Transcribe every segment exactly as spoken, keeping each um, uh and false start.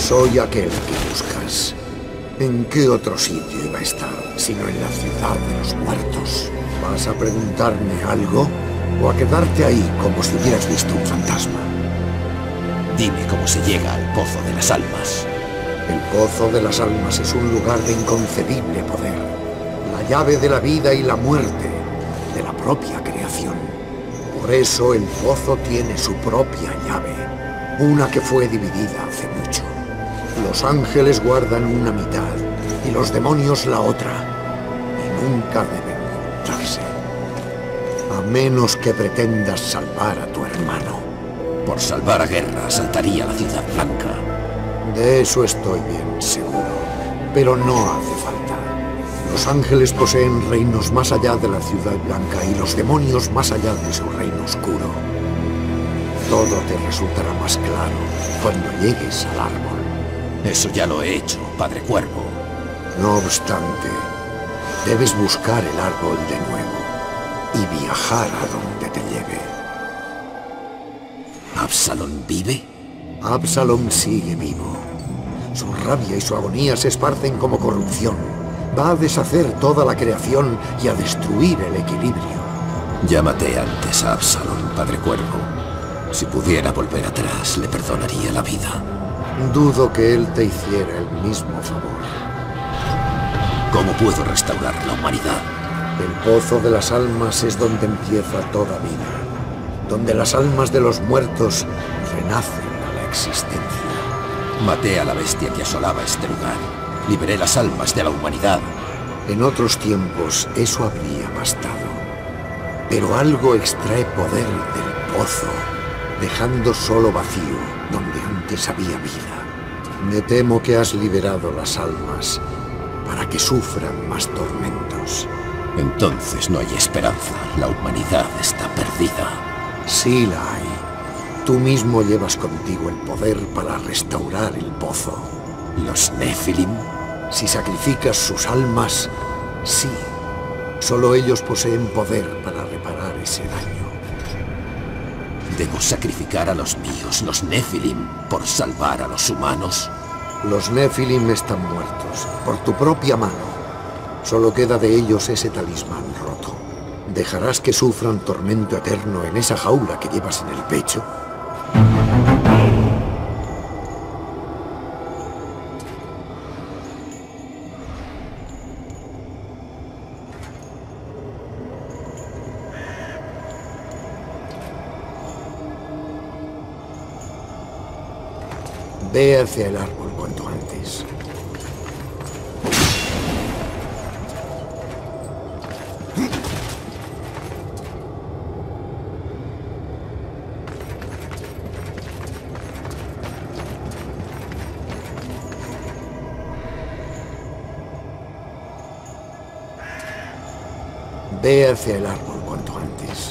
Soy aquel que buscas. ¿En qué otro sitio iba a estar, sino en la ciudad de los muertos? ¿Vas a preguntarme algo o a quedarte ahí como si hubieras visto un fantasma? Dime cómo se llega al Pozo de las Almas. El Pozo de las Almas es un lugar de inconcebible poder. La llave de la vida y la muerte, de la propia creación. Por eso el pozo tiene su propia llave, una que fue dividida hace mucho. Los ángeles guardan una mitad y los demonios la otra, y nunca deben juntarse. A menos que pretendas salvar a tu hermano. Por salvar a Guerra, asaltaría la Ciudad Blanca. De eso estoy bien seguro, pero no hace falta. Los ángeles poseen reinos más allá de la Ciudad Blanca y los demonios más allá de su reino oscuro. Todo te resultará más claro cuando llegues al árbol. Eso ya lo he hecho, Padre Cuervo. No obstante, debes buscar el árbol de nuevo y viajar a donde te lleve. ¿Absalón vive? Absalom sigue vivo. Su rabia y su agonía se esparcen como corrupción. Va a deshacer toda la creación y a destruir el equilibrio. Ya maté antes a Absalón, Padre Cuervo. Si pudiera volver atrás, le perdonaría la vida. Dudo que él te hiciera el mismo favor. ¿Cómo puedo restaurar la humanidad? El Pozo de las Almas es donde empieza toda vida. Donde las almas de los muertos renacen a la existencia. Maté a la bestia que asolaba este lugar. Liberé las almas de la humanidad. En otros tiempos eso habría bastado. Pero algo extrae poder del pozo, dejando solo vacío donde antes había vida. Me temo que has liberado las almas para que sufran más tormentos. Entonces no hay esperanza. La humanidad está perdida. Sí la hay. Tú mismo llevas contigo el poder para restaurar el pozo. ¿Los Nephilim? Si sacrificas sus almas, sí. Solo ellos poseen poder para reparar ese daño. ¿Debo sacrificar a los míos, los Nephilim, por salvar a los humanos? Los Nephilim están muertos, por tu propia mano. Solo queda de ellos ese talismán roto. ¿Dejarás que sufran tormento eterno en esa jaula que llevas en el pecho? Ve hacia el árbol cuanto antes. Ve hacia el árbol cuanto antes.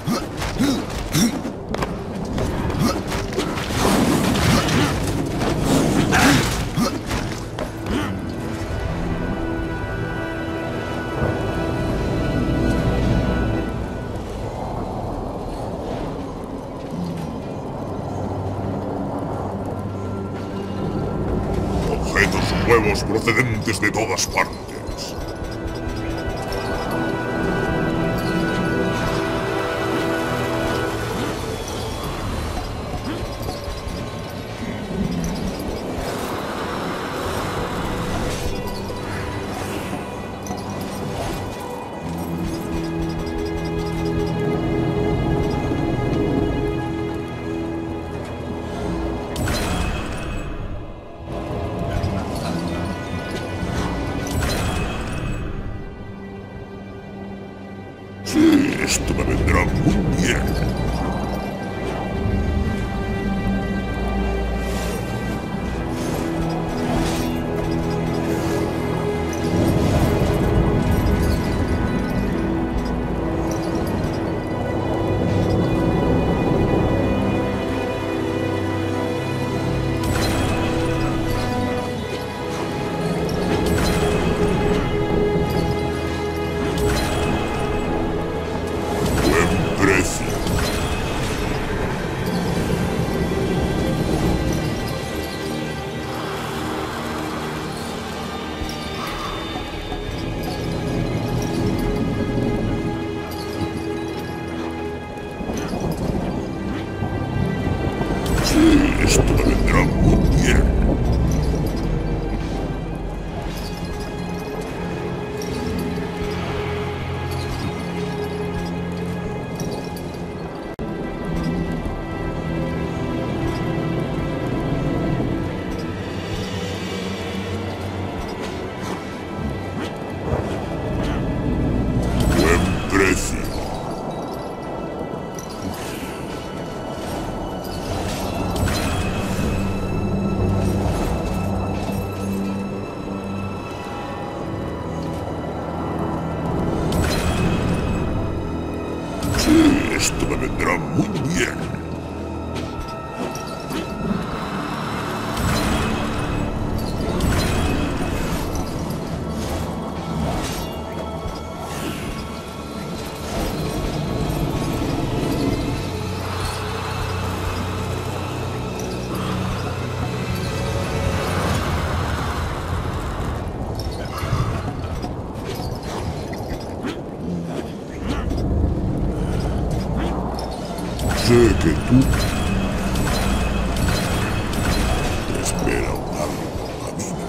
Nuevos procedentes de todas partes. Sí, esto me vendrá muy bien. Esto me vendrá muy bien. Buen precio. Esto me vendrá muy bien. Sé que tú te espera un largo camino.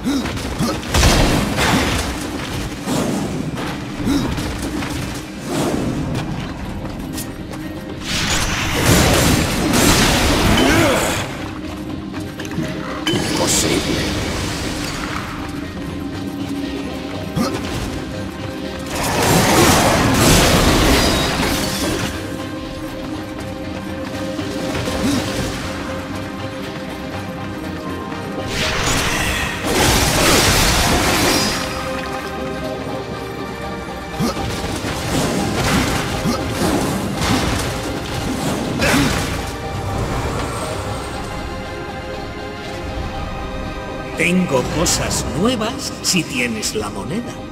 Imposible. Tengo cosas nuevas si tienes la moneda.